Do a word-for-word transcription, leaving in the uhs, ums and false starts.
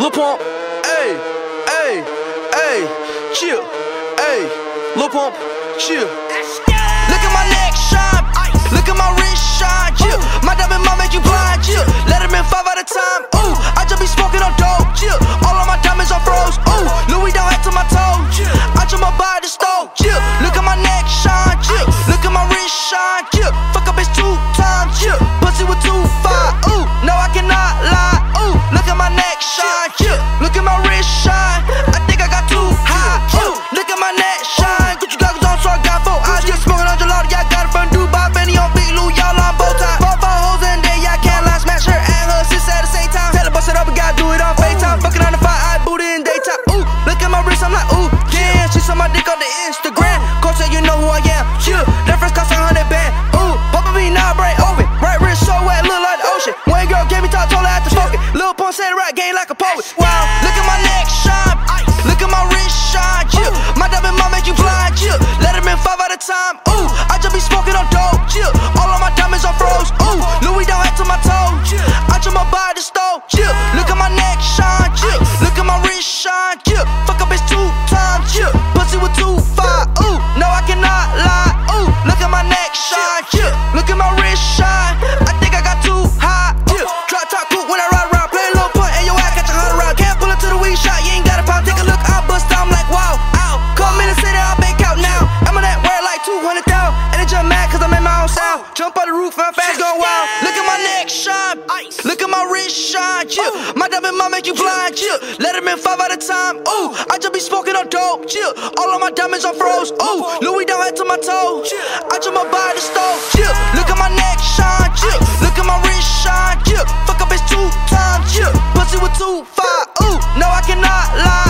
Lil Pump, ayy, ayy, ayy, chill, ayy, Lil Pump, chill. Look at my neck shine, look at my wrist shine, chill. My diamond might make you blind, chill. Let him in five at a time, ooh. I just be smoking on dope, chill. All of my diamonds are froze, ooh. Louis down head to my toe, I just my body stove, chill. Look at my neck shine, chill. Look at my wrist shine, chill. Fuck a bitch two times, chill. Pussy with two five, ooh. No, I cannot lie, ooh. Look at my neck shine, chill. Look at my wrist shine. I think I got too high, ooh. Look at my neck shine. Gucci goggles on, so I got four eyes. Just smoking on gelato, yeah, I got it from Dubai. Benny on Big Lou, y'all on bow tie. Four, four hoes in there, yeah, I can't lie. Smash her and her sis at the same time. Tell her bust it up, we gotta do it on FaceTime. Fucking on the fire, I booty in daytime. Ooh, look at my wrist, I'm like, ooh, yeah. She saw my dick on the Instagram. Coach said you know who I am. Chill, that first cost a hundred band. Ooh, Papa B now brain open. Right wrist so wet, look like the ocean. One girl gave me talk, told her I had to smoke it. Lil Pump said rap game like a poet. Wow, look at my neck shine. Look at my wrist shine, chill. My diamond might make you blind, chill. Let him in five at a time, ooh. I just be smoking on dope, chill. All of my diamonds are froze, ooh. Louis down head to my toe, I just my body stove, chill. Look at my neck shine, chill. Look at my wrist shine, chill. Fuck a bitch two times, chill. Pussy with two five, ooh. No, I cannot lie, ooh. Look at my neck shine, chill. Look at my wrist shine. I think I got too high, chill. Drop top cool when I ride around. Play a little punt and your ass catch a hundred round. Can't pull up to the weed shot, you ain't got a pound. Take a look, I bust down, I'm like wow, ow. Come in the city, I'll bank out now. I'm on that word like two hundred thousand. And they just mad cause I'm in my own sound. Jump on the roof and I'm fast going wild. Look at my neck shine, look at my wrist shine, chill. My diamond might make you blind, chill. Let him in five at a time, ooh. I just be smoking on dope, chill. All of my diamonds are froze, ooh. Louis down head to my toe, I just my body stove, chill. Look at my neck shine, chill. Look at my wrist shine, chill. Fuck a bitch two times, chill. Pussy with two five, ooh. No, I cannot lie.